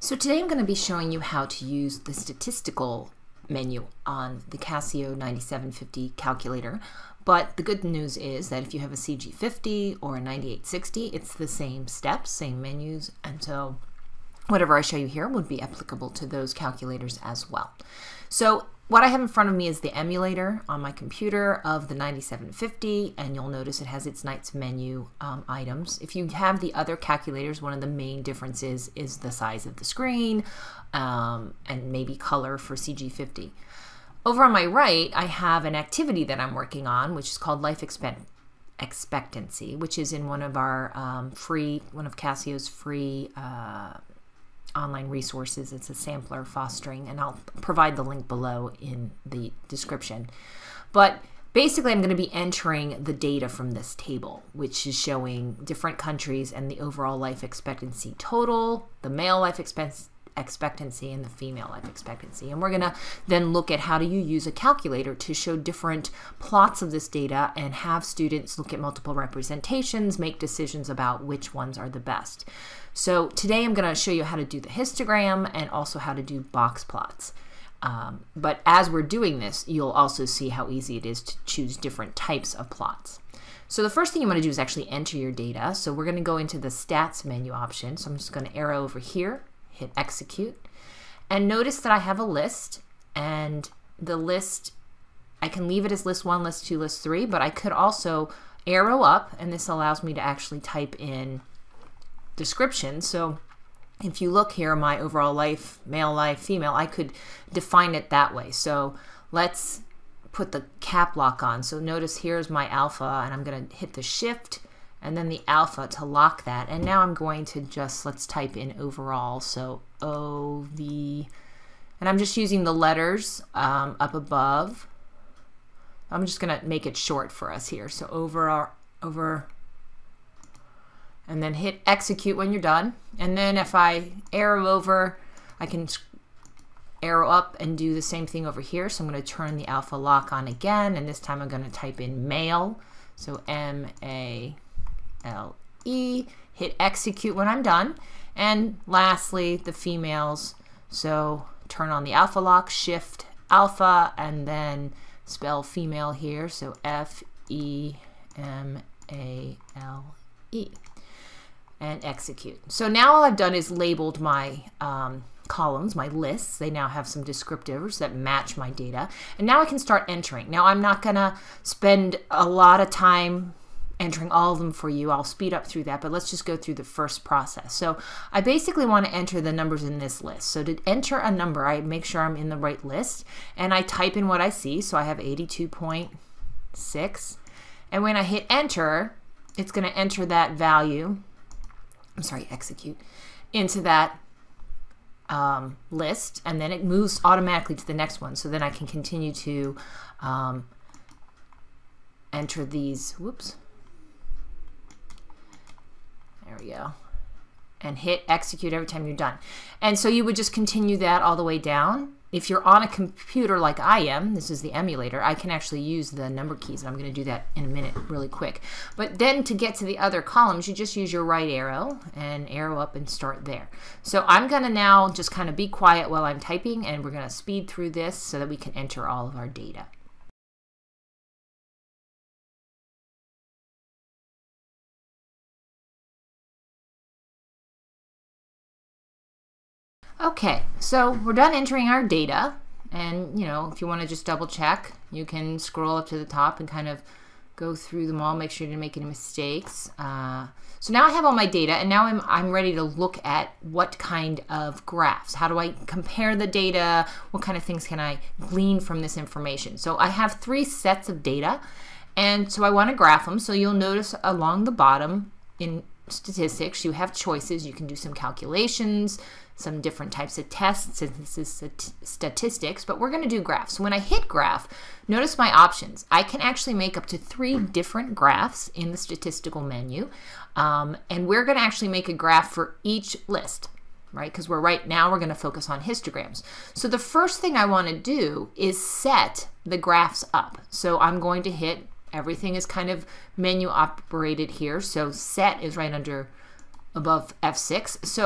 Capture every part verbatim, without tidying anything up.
So today I'm going to be showing you how to use the statistical menu on the Casio ninety-seven fifty calculator. But the good news is that if you have a C G fifty or a ninety-eight sixty, it's the same steps, same menus, and so whatever I show you here would be applicable to those calculators as well. So what I have in front of me is the emulator on my computer of the ninety-seven fifty, and you'll notice it has its nice menu um, items. If you have the other calculators, one of the main differences is the size of the screen um, and maybe color for C G fifty. Over on my right, I have an activity that I'm working on, which is called life expect expectancy, which is in one of our um, free, one of Casio's free uh, online resources. It's a sampler fostering, and I'll provide the link below in the description. But basically I'm going to be entering the data from this table, which is showing different countries and the overall life expectancy total, the male life expectancy expectancy and the female life expectancy. And we're going to then look at how do you use a calculator to show different plots of this data and have students look at multiple representations, make decisions about which ones are the best. So today I'm going to show you how to do the histogram and also how to do box plots. Um, but as we're doing this, you'll also see how easy it is to choose different types of plots. So the first thing you want to do is actually enter your data. So we're going to go into the stats menu option. So I'm just going to arrow over here, hit execute, and notice that I have a list, and the list, I can leave it as list one, list two, list three, but I could also arrow up, and this allows me to actually type in description. So if you look here, my overall life, male life, female, I could define it that way. So let's put the cap lock on. So notice here's my alpha, and I'm going to hit the shift and then the alpha to lock that. And now I'm going to just, let's type in overall. So O, V, and I'm just using the letters um, up above. I'm just going to make it short for us here. So over, over, and then hit execute when you're done. And then if I arrow over, I can arrow up and do the same thing over here. So I'm going to turn the alpha lock on again, and this time I'm going to type in male. So M A L E, hit execute when I'm done. And lastly, the females. So turn on the alpha lock, shift alpha, and then spell female here. So F E M A L E, and execute. So now all I've done is labeled my um, columns, my lists. They now have some descriptors that match my data. And now I can start entering. Now I'm not gonna spend a lot of time entering all of them for you. I'll speed up through that, but let's just go through the first process. So I basically want to enter the numbers in this list. So to enter a number, I make sure I'm in the right list, and I type in what I see. So I have eighty-two point six, and when I hit enter, it's going to enter that value, I'm sorry, execute, into that um, list, and then it moves automatically to the next one. So then I can continue to um, enter these, whoops, there we go, and hit execute every time you're done. And so you would just continue that all the way down. If you're on a computer like I am, this is the emulator, I can actually use the number keys, and I'm going to do that in a minute really quick. But then to get to the other columns, you just use your right arrow and arrow up and start there. So I'm going to now just kind of be quiet while I'm typing, and we're going to speed through this so that we can enter all of our data. Okay, so we're done entering our data, and you know, if you want to just double check, you can scroll up to the top and kind of go through them all, make sure you didn't make any mistakes. Uh, so now I have all my data, and now I'm, I'm ready to look at what kind of graphs. How do I compare the data? What kind of things can I glean from this information? So I have three sets of data, and so I want to graph them. So you'll notice along the bottom in statistics, you have choices. You can do some calculations, some different types of tests, since this is statistics, but we're going to do graphs. So when I hit graph, notice my options. I can actually make up to three different graphs in the statistical menu, um, and we're going to actually make a graph for each list, right? Because we're right now we're going to focus on histograms. So the first thing I want to do is set the graphs up. So I'm going to hit, everything is kind of menu operated here, so set is right under above F six. So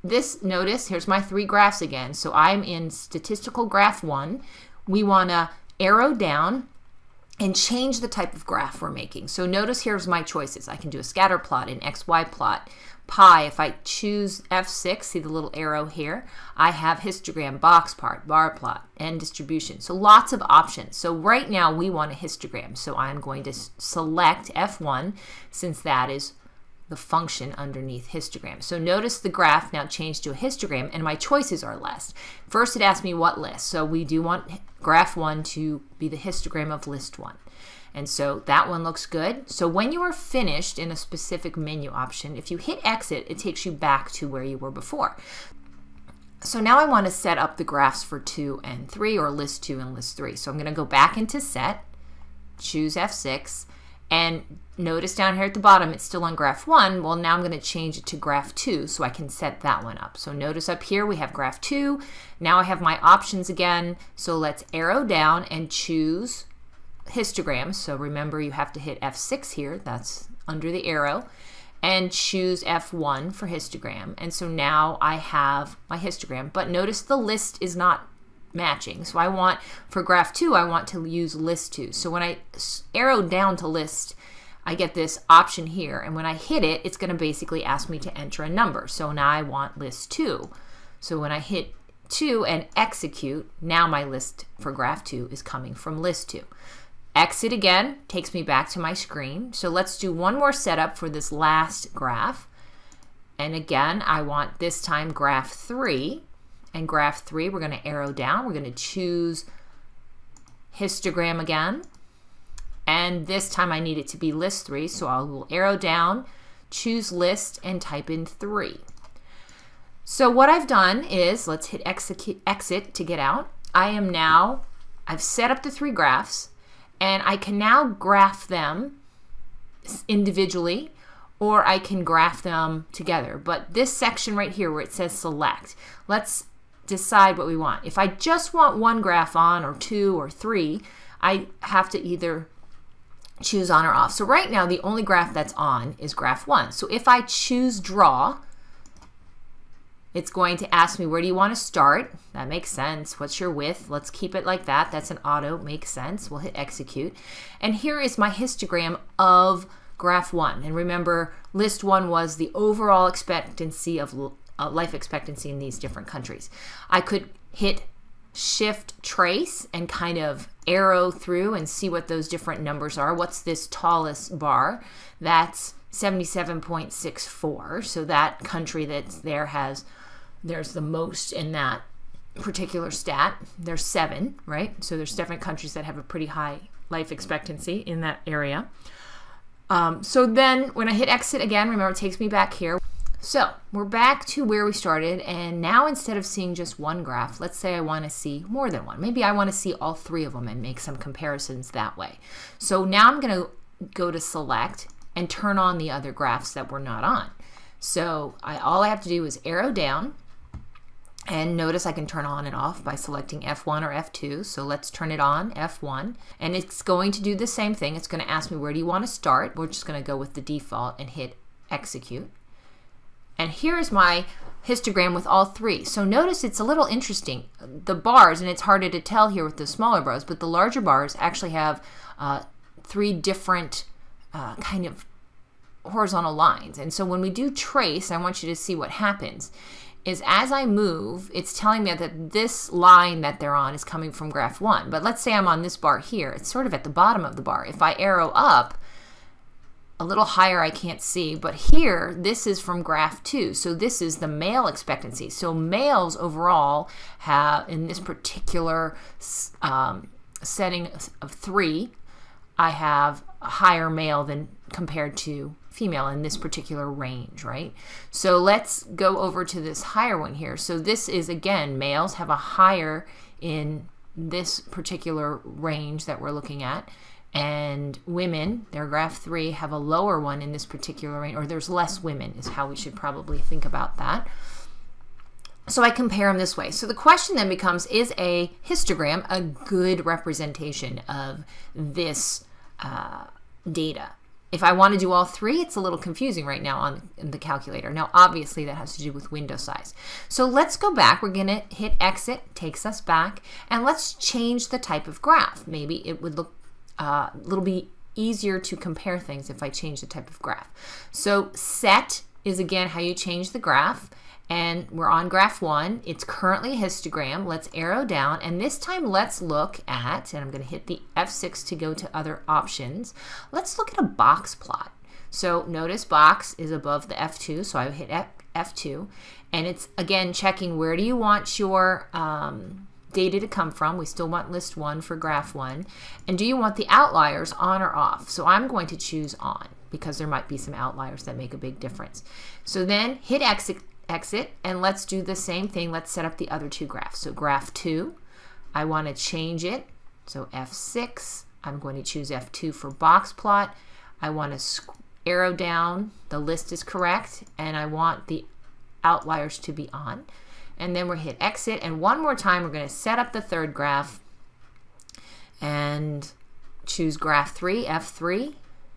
this, notice, here's my three graphs again. So I'm in statistical graph one. We want to arrow down and change the type of graph we're making. So notice here's my choices. I can do a scatter plot, an X Y plot, pi. If I choose F six, see the little arrow here, I have histogram, box plot, bar plot, and distribution. So lots of options. So right now we want a histogram. So I'm going to select F one since that is the function underneath histogram. So notice the graph now changed to a histogram and my choices are less. First it asked me what list. So we do want graph one to be the histogram of list one. And so that one looks good. So when you are finished in a specific menu option, if you hit exit, it takes you back to where you were before. So now I want to set up the graphs for two and three, or list two and list three. So I'm going to go back into set, choose F six, and notice down here at the bottom it's still on graph one. Well, now I'm going to change it to graph two so I can set that one up. So notice up here we have graph two. Now I have my options again. So let's arrow down and choose histograms. So remember you have to hit F six here, that's under the arrow, and choose F one for histogram. And so now I have my histogram, but notice the list is not matching. So I want, for graph two, I want to use list two. So when I arrow down to list, I get this option here, and when I hit it, it's going to basically ask me to enter a number. So now I want list two. So when I hit two and execute, now my list for graph two is coming from list two. Exit again, takes me back to my screen. So let's do one more setup for this last graph. And again, I want this time graph three. And graph three, we're going to arrow down. We're going to choose histogram again. And this time I need it to be list three, so I will arrow down, choose list, and type in three. So what I've done is, let's hit execute, exit to get out. I am now, I've set up the three graphs, and I can now graph them individually, or I can graph them together. But this section right here where it says select, let's decide what we want. If I just want one graph on, or two, or three, I have to either choose on or off. So right now the only graph that's on is graph one. So if I choose draw, it's going to ask me, where do you want to start? That makes sense. What's your width? Let's keep it like that. That's an auto, makes sense. We'll hit execute. And here is my histogram of graph one. And remember, list one was the overall expectancy of uh, life expectancy in these different countries. I could hit shift trace and kind of arrow through and see what those different numbers are. What's this tallest bar? That's seventy-seven point six four. So that country that's there has, there's the most in that particular stat. There's seven, right? So there's different countries that have a pretty high life expectancy in that area. Um, so then when I hit exit again, remember it takes me back here. So we're back to where we started, and now instead of seeing just one graph, let's say I want to see more than one. Maybe I want to see all three of them and make some comparisons that way. So now I'm going to go to select and turn on the other graphs that were not on. So I, all I have to do is arrow down, and notice I can turn on and off by selecting F one or F two. So let's turn it on, F one, and it's going to do the same thing. It's going to ask me, where do you want to start? We're just going to go with the default and hit execute. And here's my histogram with all three. So notice it's a little interesting. The bars, and it's harder to tell here with the smaller bars, but the larger bars actually have uh, three different uh, kind of horizontal lines. And so when we do trace, I want you to see what happens. Is as I move, it's telling me that this line that they're on is coming from graph one. But let's say I'm on this bar here. It's sort of at the bottom of the bar. If I arrow up, a little higher I can't see, but here this is from graph two. So this is the male expectancy. So males overall have, in this particular um, setting of three, I have a higher male than compared to female in this particular range, right? So let's go over to this higher one here. So this is, again, males have a higher in this particular range that we're looking at, and women, their graph three, have a lower one in this particular range, or there's less women is how we should probably think about that. So I compare them this way. So the question then becomes, is a histogram a good representation of this uh, data? If I want to do all three, it's a little confusing right now on the calculator. Now, obviously, that has to do with window size. So let's go back. We're going to hit exit, takes us back, and let's change the type of graph. Maybe it would look uh, a little bit easier to compare things if I change the type of graph. So set is, again, how you change the graph. And we're on graph one. It's currently a histogram. Let's arrow down, and this time let's look at, and I'm going to hit the F six to go to other options. Let's look at a box plot. So notice box is above the F two, so I hit F two, and it's again checking where do you want your um, data to come from. We still want list one for graph one, and do you want the outliers on or off? So I'm going to choose on because there might be some outliers that make a big difference. So then hit exit. Exit, and let's do the same thing. Let's set up the other two graphs. So graph two, I want to change it. So F six, I'm going to choose F two for box plot. I want to arrow down, the list is correct, and I want the outliers to be on. And then we're hit exit, and one more time we're going to set up the third graph and choose graph three, F three,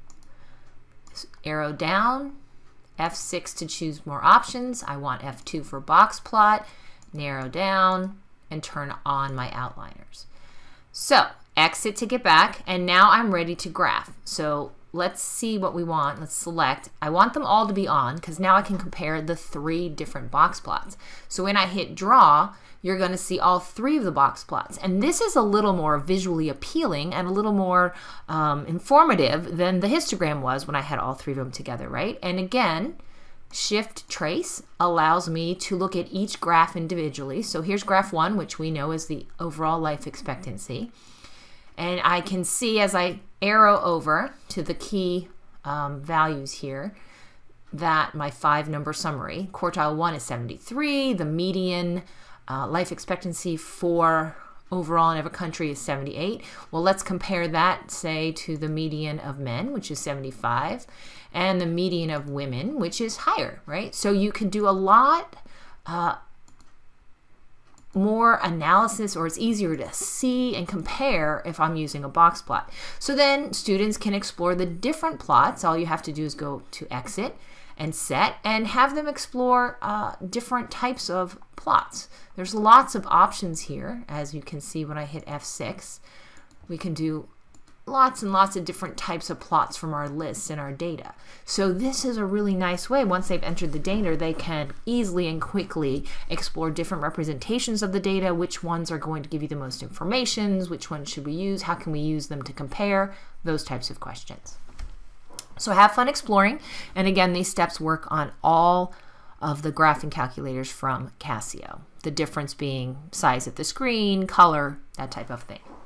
arrow down, F six to choose more options. I want F two for box plot, narrow down, and turn on my outliners. So exit to get back, and now I'm ready to graph. So let's see what we want. Let's select. I want them all to be on because now I can compare the three different box plots. So when I hit draw, you're going to see all three of the box plots. And this is a little more visually appealing and a little more um, informative than the histogram was when I had all three of them together, right? And again, Shift Trace allows me to look at each graph individually. So here's graph one, which we know is the overall life expectancy. And I can see as I arrow over to the key um, values here that my five number summary, quartile one is seventy-three, the median Uh, life expectancy for overall in every country is seventy-eight. Well, let's compare that, say, to the median of men, which is seventy-five, and the median of women, which is higher, right? So you can do a lot uh, more analysis, or it's easier to see and compare if I'm using a box plot. So then students can explore the different plots. All you have to do is go to exit and set and have them explore uh, different types of plots. There's lots of options here, as you can see when I hit F six. We can do lots and lots of different types of plots from our lists and our data. So this is a really nice way. Once they've entered the data, they can easily and quickly explore different representations of the data, which ones are going to give you the most information, which ones should we use, how can we use them to compare, those types of questions. So have fun exploring, and again, these steps work on all of the graphing calculators from Casio. The difference being size of the screen, color, that type of thing.